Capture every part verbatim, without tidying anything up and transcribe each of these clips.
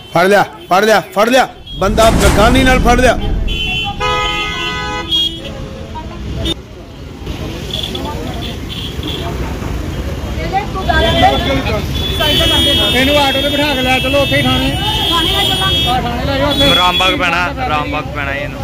फड़ लिया फड़ लिया फड़ लिया बंदा बगानी नाल फड़ लिया। ਇਹਨੂੰ ਆਟੋ ਤੇ ਬਿਠਾ ਕੇ ਲੈ ਚਲੋ ਉੱਥੇ ਹੀ ਥਾਣੇ ਥਾਣੇ ਲੈ ਜਾਓ। ਰਾਮਬਾਗ ਪੈਣਾ ਰਾਮਬਾਗ ਪੈਣਾ ਇਹਨੂੰ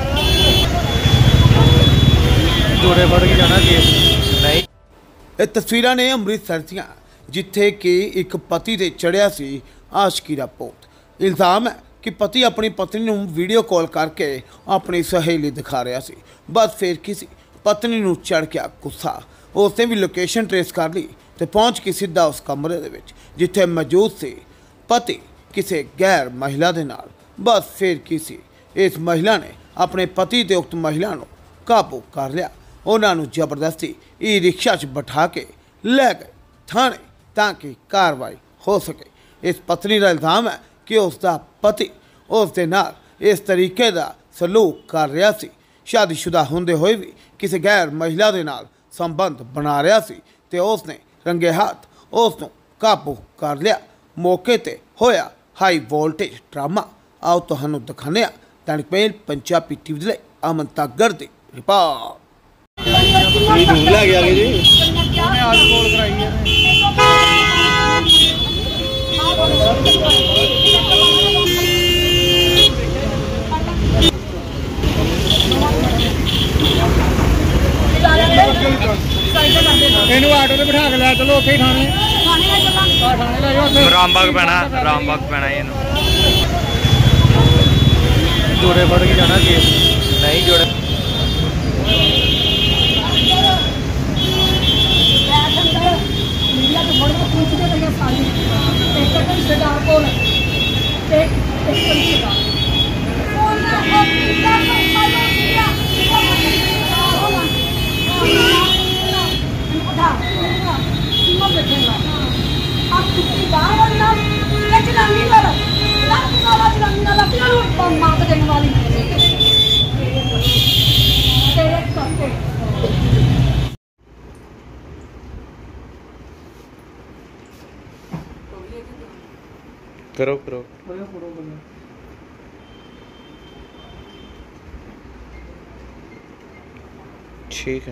ਜੋੜੇ ਫੜ ਕੇ ਜਾਣਾ ਕੇਸ ਨਹੀਂ। ਇਹ ਤਸਵੀਰਾਂ ਨੇ ਅੰਮ੍ਰਿਤਸਰ ਦੀਆਂ ਜਿੱਥੇ ਕਿ ਇੱਕ ਪਤੀ ਤੇ ਚੜਿਆ ਸੀ ਆਸ਼ਕੀ ਦਾ ਭੂਤ। ਇਲਜ਼ਾਮ ਹੈ कि पति अपनी पत्नी नूं वीडियो कॉल करके अपनी सहेली दिखा रहा सी। बस फिर किसी पत्नी नूं चढ़ गया गुस्सा। उसने भी लोकेशन ट्रेस कर ली तो पहुँच के सीधा उस कमरे दे विच जिथे मौजूद सी पति किसी गैर महिला दे नाल। बस फिर किसी इस महिला ने अपने पति ते उक्त महिला नूं काबू कर लिया। उन्होंने जबरदस्ती ई रिक्शा च बिठा के लै गए थाने ताकि कार्रवाई हो सके। इस पत्नी का इल्ज़ाम है कि उसका पति उसके नाल इस तरीके का सलूक कर रहा सी। शादीशुदा होंदे होए भी किसी गैर महिला के नाल संबंध बना रहा सी ते उसने रंगे हाथ उसनूं काबू कर लिया। मौके ते होया हाई वोल्टेज ड्रामा। आओ तुहानूं दिखाने आ दैनिक मेल पंजाबी टीवी दे अमन तागर दी रिपोर्ट। ਲੈ ਗਿਆ ਜੀ ਉਹਨੇ ਆਜ ਕੋਲ ਕਰਾਈ ਹੈ। ਇਹਨੂੰ ਆਟੋ ਤੇ ਬਿਠਾ ਕੇ ਲੈ ਚਲੋ ਉੱਥੇ ਹੀ ਥਾਣੇ ਥਾਣੇ ਲੈ ਜਾਓ। ਰਾਮਬਾਗ ਪੈਣਾ ਰਾਮਬਾਗ ਪੈਣਾ ਇਹਨੂੰ ਜੋੜੇ ਫੜ ਕੇ ਜਾਣਾ ਕੇਸ ਨਹੀਂ ਜੋੜੇ। करो करो ठीक है।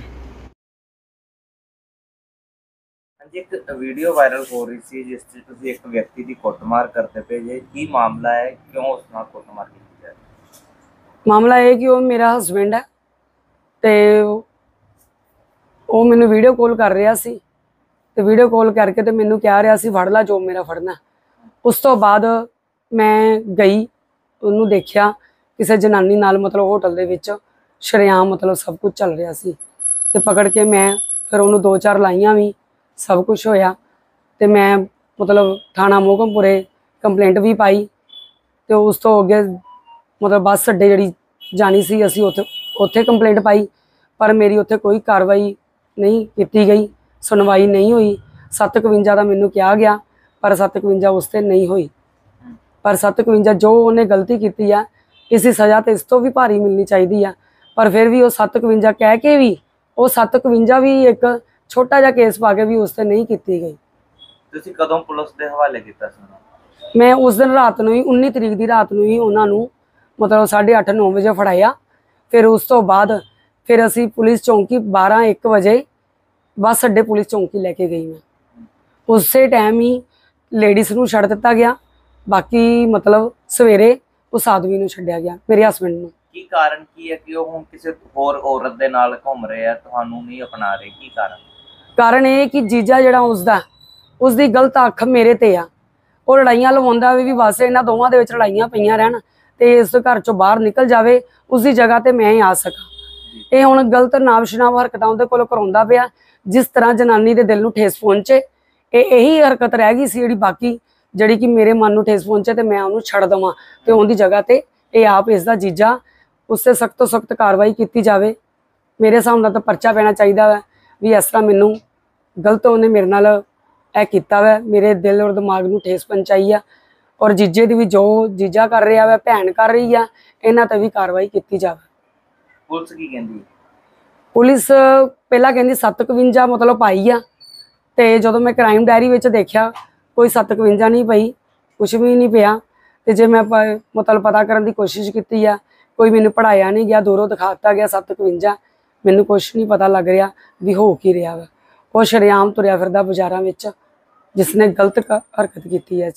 एक वीडियो वायरल हो रही थी जिस तुम एक व्यक्ति की कुटमार करते पे जे की मामला है क्यों उस नाल कुटमार की जाए? मामला है कि वो मेरा हसबैंड है ते वो मैनू वीडियो कॉल कर रहा सी ते वीडियो कॉल करके ते मैनू कह रहा सी फड़ ला जो मेरा फड़ना। उस तो बाद मैं गई उन्होंने देखा किसी जनानी नाल मतलब होटल दे विच शरेआम मतलब सब कुछ चल रहा सी ते पकड़ के मैं फिर उन्होंने दो चार लाइयां भी सब कुछ होया ते मैं मतलब थाना मोहकमपुरे कंप्लेंट भी पाई तो उस तो अगे मतलब बस अड्डे जी जानी सी असी उत्थे उत्थे कंप्लेंट पाई पर मेरी उत्थे कोई कार्रवाई नहीं की गई, सुनवाई नहीं हुई। सत्त इकवंजा का मैनू कहा गया पर सत्त इकवंजा उस पर नहीं हुई। पर सत्त इकवंजा जो उन्हें गलती की है इसकी सज़ा तो इस तो भी भारी मिलनी चाहिए है पर फिर भी वो सत्त इकवंजा कह के भी वो सत्त इकवंजा भी एक छोटा जा केस पा के भी उससे नहीं की गई। तुसी कदों पुलिस दे हवाले कीता सी? मैं उस दिन रात नूं ही उन्नी तरीक की रात नूं ही उन्होंने मतलब साढ़े अठ नौ बजे फड़ाया। फिर उस तो बाद फिर असी पुलिस चौंकी बारह एक बजे बस अड्डे पुलिस चौंकी लैके गई। मैं उस टाइम ही लेडीज़ नूं छड्ड दिता गया, बाकी मतलब सवेरे उस आदमी नूं छड्डिया गया मेरे हसबैंड नूं। की कारण की है कि वो हुण किसी होर औरत दे नाल घूम रहे हैं तुहानू नहीं अपना रहे? की कारण? कारण ये कि जीजा जिहड़ा उसदा उसदी गलत अख मेरे ते आ। वो लड़ाइयां लवाउंदा भी बस इन्हां दोवां दे विच लड़ाइयां पईयां रहन ते इस घर चों बाहर निकल जावे उसकी जगह ते मैं ही आ सकां। ये हुण गलत नाम शनाम हरकतां उहदे कोलों कराउंदा पिया जिस तरह जनानी दे दिल नूं ठेस पहुंचे। ये यही हरकत रह गई सी जिहड़ी बाकी जिहड़ी कि मेरे मन नूं ठेस पहुंचे ते मैं उहनूं छड्ड देवां ते उहदी जगह ते ये आप इसदा जीजा उससे सख्त तो सख्त कार्रवाई की जाए। मेरे हिसाब नाल तो परचा पैना चाहिए वै भी इस तरह मैनू गलत उन्हें मेरे नाल ए कीता वै, मेरे दिल और दिमाग नूं ठेस पहुंचाई है और जीजे की भी जो जीजा कर रहा है भैन कर रही है इन्हां ते भी कार्रवाई की जाए। पुलिस की कहंदी? पुलिस पहला कहंदी सत्त इकवंजा मतलब पाई आ ते जदों मैं क्राइम डायरी विच देखिया कोई सत्त इकवंजा नहीं पई, कुछ भी नहीं पिया ਤੇ ਜੇ ਮੈਂ ਪ- ਮਤਲਬ ਪਤਾ ਕਰਨ ਦੀ ਕੋਸ਼ਿਸ਼ ਕੀਤੀ ਆ, ਕੋਈ ਮੈਨੂੰ ਪੜਾਇਆ ਨਹੀਂ ਗਿਆ, ਦੂਰੋਂ ਦਿਖਾ ਦਿੱਤਾ ਗਿਆ ਸੱਤ ਇਕਵੰਜਾ। ਮੈਨੂੰ ਕੁਛ ਨਹੀਂ ਪਤਾ ਲੱਗ ਰਿਹਾ ਵੀ ਹੋ ਕੀ ਰਿਹਾ ਵਾ। ਉਹ ਸ਼ਰੇਆਮ ਤੁਰਿਆ ਫਿਰਦਾ ਬਾਜ਼ਾਰਾਂ ਵਿੱਚ, ਜਿਸਨੇ ਗਲਤ ਕ- ਹਰਕਤ ਕੀਤੀ ਹੈ।